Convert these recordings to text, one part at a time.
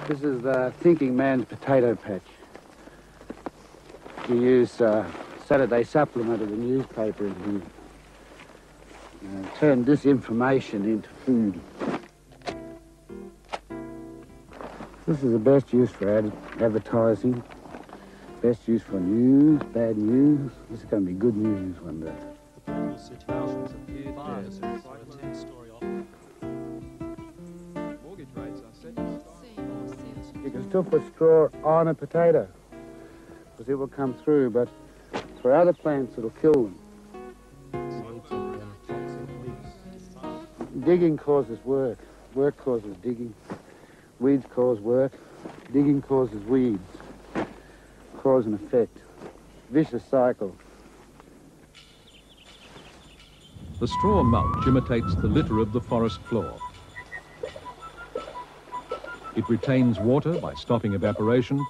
This is the thinking man's potato patch. We use Saturday supplement of the newspaper in here. Turn disinformation into food. This is the best use for advertising, best use for news, bad news. This is going to be good news one day. You can still put straw on a potato because it will come through, but for other plants it'll kill them. Digging causes work. Work causes digging. Weeds cause work. Digging causes weeds. Cause and effect. Vicious cycle. The straw mulch imitates the litter of the forest floor. It retains water by stopping evaporation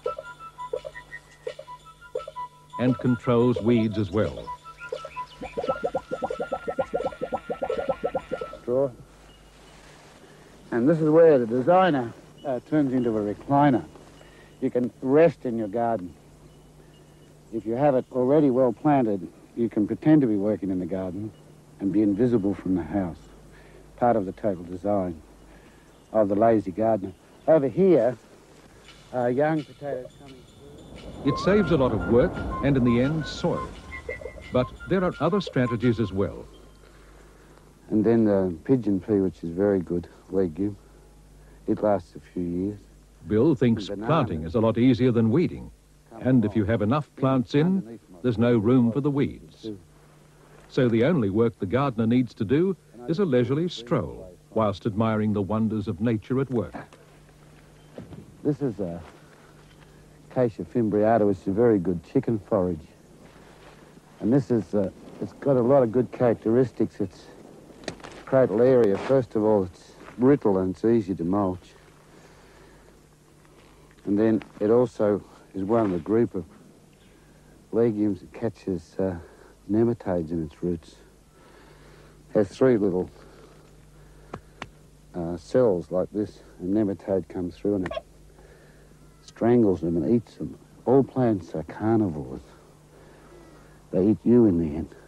and controls weeds as well. Straw. And this is where the designer turns into a recliner. You can rest in your garden. If you have it already well planted, you can pretend to be working in the garden and be invisible from the house. Part of the total design of the lazy gardener. Over here, young potatoes coming through. It saves a lot of work and, in the end, soil. But there are other strategies as well. And then the pigeon pea, which is very good legume. It lasts a few years. Bill thinks planting is a lot easier than weeding. And if you have enough plants in, there's no room for the weeds. So the only work the gardener needs to do is a leisurely stroll whilst admiring the wonders of nature at work. This is Acacia fimbriata, which is a very good chicken forage. And this is, it's got a lot of good characteristics. It's cradle area. First of all, it's brittle and it's easy to mulch. And then it also is one of the group of legumes that catches nematodes in its roots. It has three little cells like this. A nematode comes through and it strangles them and eats them. All plants are carnivores. They eat you in the end.